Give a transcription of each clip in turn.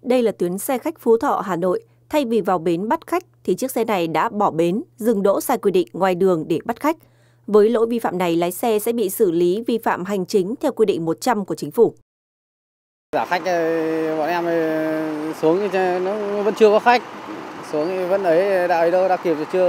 Đây là tuyến xe khách Phú Thọ, Hà Nội. Thay vì vào bến bắt khách thì chiếc xe này đã bỏ bến, dừng đỗ sai quy định ngoài đường để bắt khách. Với lỗi vi phạm này, lái xe sẽ bị xử lý vi phạm hành chính theo quy định 100 của chính phủ. Giả khách bọn em xuống nó vẫn chưa có khách, xuống vẫn ấy đã kịp chưa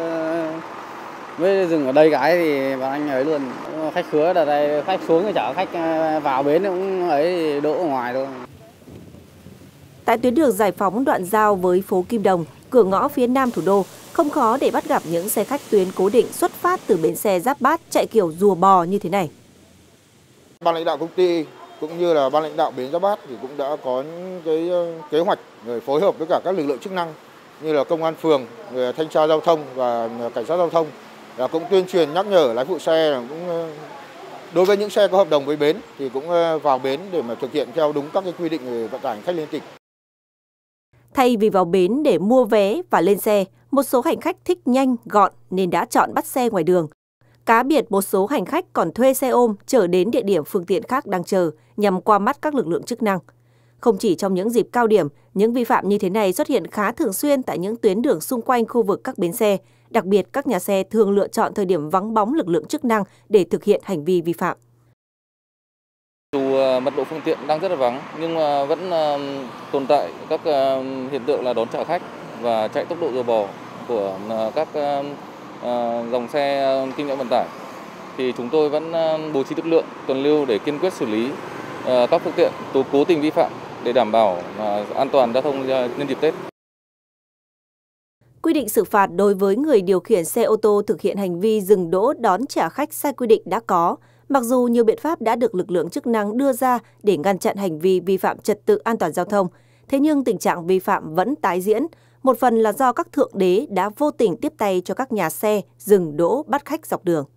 mới dừng ở đây cái thì bọn anh ấy luôn. Khách khứa đợt này khách xuống thì chở khách vào bến cũng ấy đỗ ở ngoài thôi. Tại tuyến đường Giải Phóng đoạn giao với phố Kim Đồng, cửa ngõ phía nam thủ đô, không khó để bắt gặp những xe khách tuyến cố định xuất phát từ bến xe Giáp Bát chạy kiểu rùa bò như thế này. Ban lãnh đạo công ty cũng như là ban lãnh đạo bến Giáp Bát thì cũng đã có những cái kế hoạch rồi phối hợp với cả các lực lượng chức năng như là công an phường, người thanh tra giao thông và cảnh sát giao thông là cũng tuyên truyền nhắc nhở lái phụ xe là cũng đối với những xe có hợp đồng với bến thì cũng vào bến để mà thực hiện theo đúng các cái quy định về vận tải hành khách liên tỉnh. Thay vì vào bến để mua vé và lên xe, một số hành khách thích nhanh, gọn nên đã chọn bắt xe ngoài đường. Cá biệt một số hành khách còn thuê xe ôm chở đến địa điểm phương tiện khác đang chờ nhằm qua mắt các lực lượng chức năng. Không chỉ trong những dịp cao điểm, những vi phạm như thế này xuất hiện khá thường xuyên tại những tuyến đường xung quanh khu vực các bến xe. Đặc biệt, các nhà xe thường lựa chọn thời điểm vắng bóng lực lượng chức năng để thực hiện hành vi vi phạm. Dù mật độ phương tiện đang rất là vắng, nhưng mà vẫn tồn tại các hiện tượng là đón trả khách và chạy tốc độ rùa bò của các dòng xe kinh doanh vận tải. Thì chúng tôi vẫn bố trí lực lượng tuần lưu để kiên quyết xử lý các phương tiện cố tình vi phạm để đảm bảo an toàn giao thông nhân dịp Tết. Quy định xử phạt đối với người điều khiển xe ô tô thực hiện hành vi dừng đỗ đón trả khách sai quy định đã có. Mặc dù nhiều biện pháp đã được lực lượng chức năng đưa ra để ngăn chặn hành vi vi phạm trật tự an toàn giao thông, thế nhưng tình trạng vi phạm vẫn tái diễn. Một phần là do các thượng đế đã vô tình tiếp tay cho các nhà xe dừng đỗ bắt khách dọc đường.